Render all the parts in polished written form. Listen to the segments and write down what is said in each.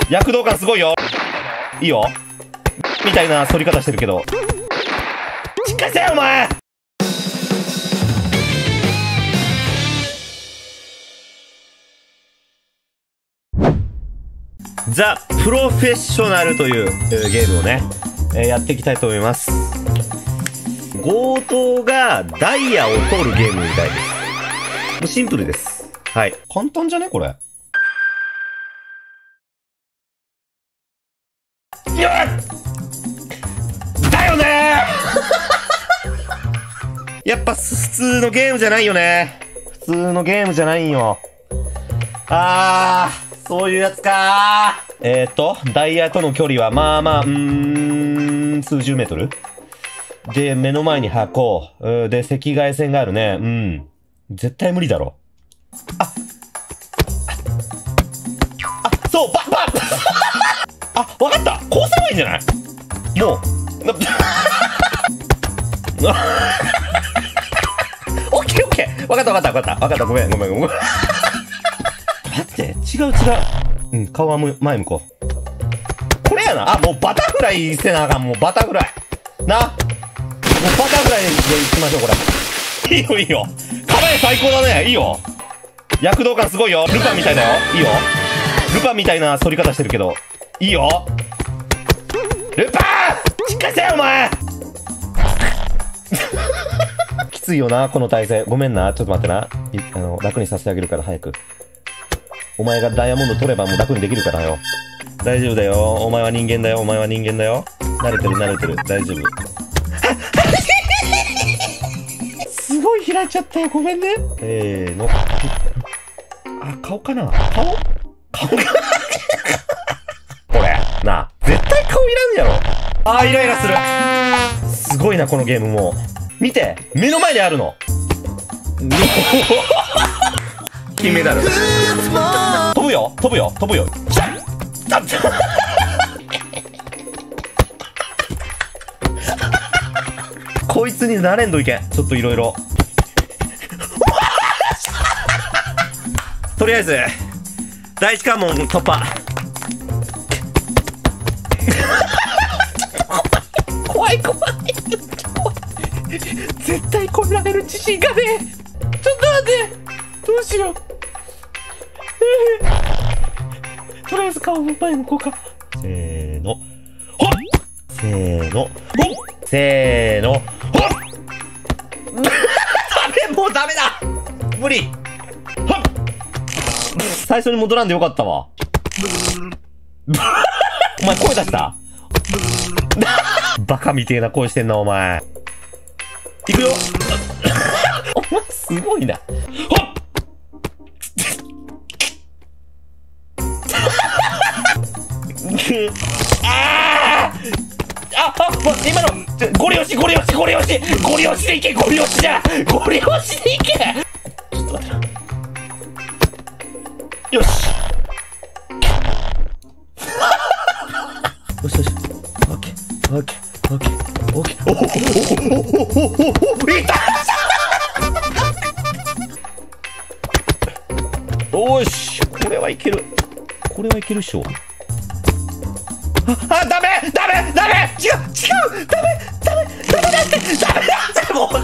躍動感すごいよ。いいよ。みたいな反り方してるけど。しっかりせよ、お前。ザ・プロフェッショナルというゲームをね、やっていきたいと思います。強盗がダイヤを取るゲームみたいです。もうシンプルです。はい。簡単じゃねこれ。いやだよねやっぱ普通のゲームじゃないよね。普通のゲームじゃないんよ。そういうやつかー。ダイヤとの距離はまあまあ、数十メートルで、目の前に箱。で、赤外線があるね。絶対無理だろ。そう、わかった。こうすればいいんじゃない？もう。オッケーオッケー。わかった。ごめん。待って、違う。顔は前向こう。これやな。もうバタフライせなあかん。もうバタフライ。な。もうバタフライで行きましょう、これ。いいよ。構え最高だね。いいよ。躍動感すごいよ。ルパンみたいだよ。いいよ。ルパンみたいな反り方してるけど。いいよ。ルパンしっかりせよ、お前きついよな、この体勢。ごめんな。ちょっと待ってな。楽にさせてあげるから早く。お前がダイヤモンド取ればもう楽にできるからよ。大丈夫だよ。お前は人間だよ。慣れてる。大丈夫。すごい開いちゃったよ。ごめんね。顔かな？顔かこれ。なあ。絶対顔いらんやろ。イライラする。すごいな、このゲームもう。見て。目の前にあるの。金メダル。飛ぶよ。来たこいつになれんといけん。ちょっといろいろ。とりあえず、第一関門突破。怖い。絶対こられる自信がねえ。ちょっと待って。どうしよう。とりあえず顔の前向こうか。せーの。ほっもうダメだ無理最初に戻らんでよかったわ。お前声出したバカみてえな声してんな、お前。いくよお前すごいな。ほっ今のゴリ押しでいけ。ゴリ押しでいけ。ちょっと待ってな。よしオッケー。いったよし、これはいけるっしょ。ダメ違うダメだってもう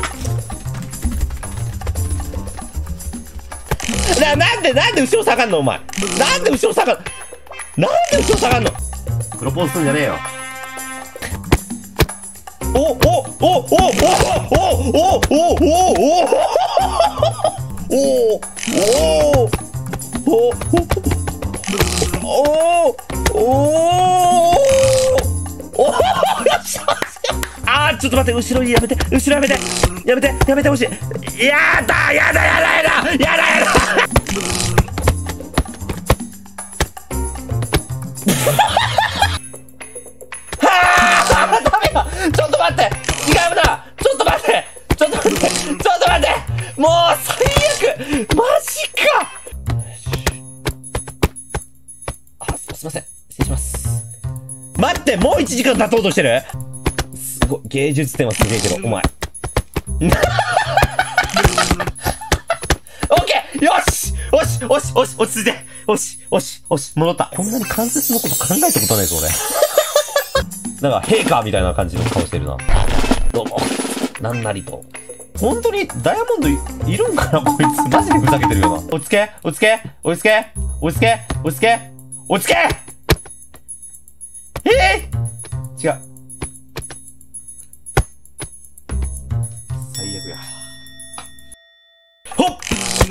なんで後ろ下がんのお前。なんで後ろ下がんの。プロポーズすんじゃねえよ。ちょっと待って、後ろやめてほしい。やだダメだ。ちょっと待って、違うな。ちょっと待ってもう最悪。マジか。すいません、失礼します。待って、もう1時間経とうとしてる。すごい、芸術点はすげえけど、お前。オッケー、よし、落ち着いて、 よし、よし、よし、戻った。こんなに関節のこと考えたことないです、俺。なんか、陛下みたいな感じの顔してるな。どうも。なんなりと。本当にダイヤモンドいるんかなこいつ。マジでふざけてるよな。落ち着け落ち着け落ち着け落ち着け落ち着け落ち着け違う。最悪や。ほっ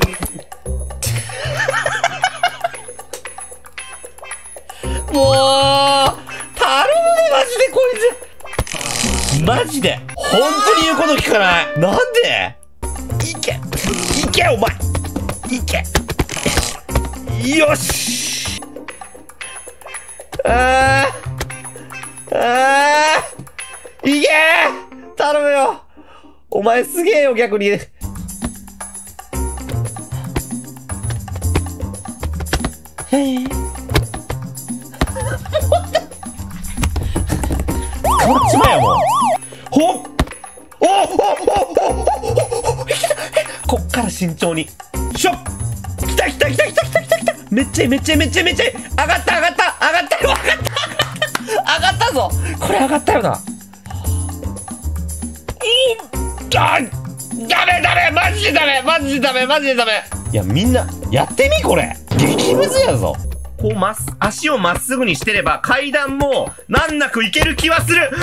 もう頼むねマジでこいつマジで本当に言うこと聞かない。なんでいけいけお前いけよしいけ頼むよお前すげえよ逆にこっちまやもんほっこっから慎重にしょっ来た来た来た来た来た来た来ためっちゃいいめっちゃいいめっちゃいいめっちゃいい上がった上がった上がったよ上がった上がったぞこれ上がったよなダメダメマジでダメマジでダメマジでダメいやみんなやってみこれ激ムズやぞこう足をまっすぐにしてれば階段も難なくいける気はする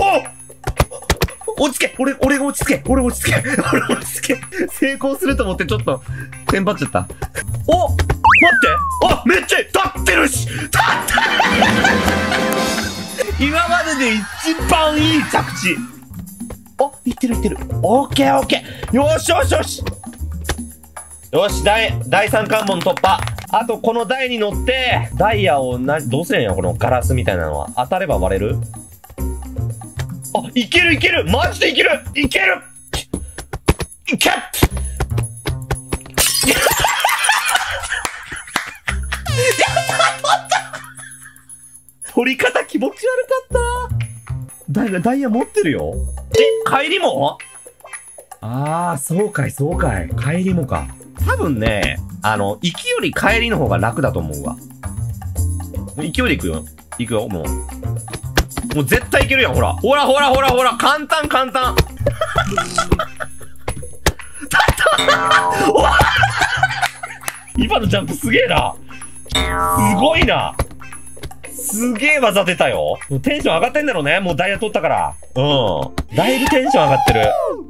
落ち着け俺が落ち着け俺落ち着け俺落ち着け成功すると思ってちょっとテンパっちゃった待ってめっちゃ立ってるし立った今までで一番いい着地いってるいってるオッケーオッケーよしよしよしよし第3関門突破あとこの台に乗ってダイヤをどうすりゃいいのこのガラスみたいなのは当たれば割れるいけるいけるマジでいけるいけるいけっ取り方気持ち悪かったダイヤ持ってるよ帰りもそうかいそうかい帰りもか多分ね行きより帰りの方が楽だと思うわ勢いで行くよ行くよもう絶対いけるやんほらほらほらほらほら簡単簡単今のジャンプすげえなすごいなすげえ技出たよテンション上がってんだろうねもうダイヤ取ったからだいぶテンション上がってる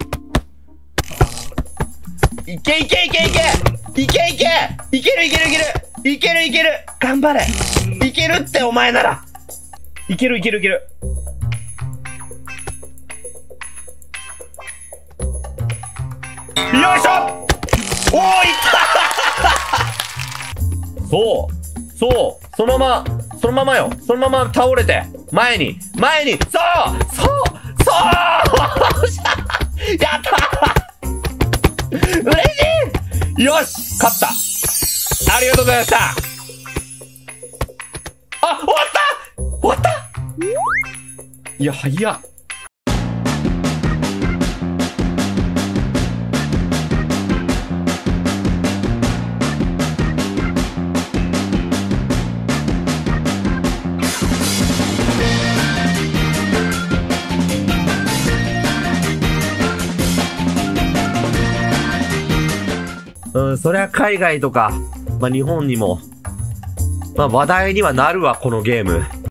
いけいけいけいけいけいけいけるいけるいけるいけるいける頑張れいけるってお前ならいけるいけるいけるよいしょいったそうそのままよそのまま倒れて前にそうやった嬉しいよし勝ったありがとうございました終わったいや早っそりゃ海外とか、日本にも、話題にはなるわ、このゲーム。